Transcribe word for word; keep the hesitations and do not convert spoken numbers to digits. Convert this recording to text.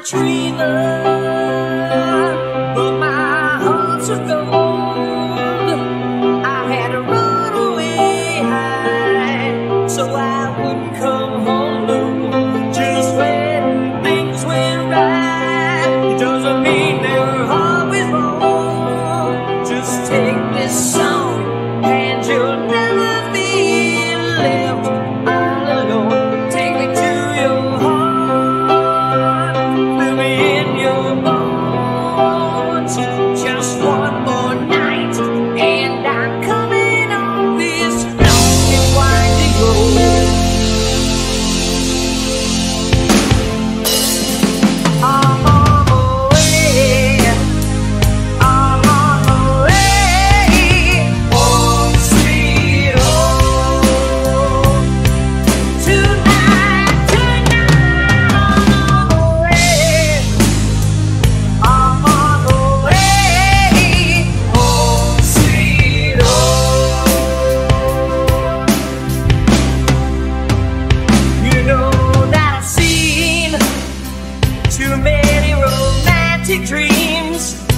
dreamer, but my heart's of gold. I had to run away high so I wouldn't come home low. Just when things went right, it doesn't mean they were always wrong. Just take this song and you'll never be left all alone. Take me to your heart, fill me in your bones. Just one more night and I'm coming on this long and winding road. I'm on my way, I'm on my way, home sweet home. Tonight, tonight, I'm on my way, I'm on my way, home sweet home. You know that I've seen too many romantic dreams.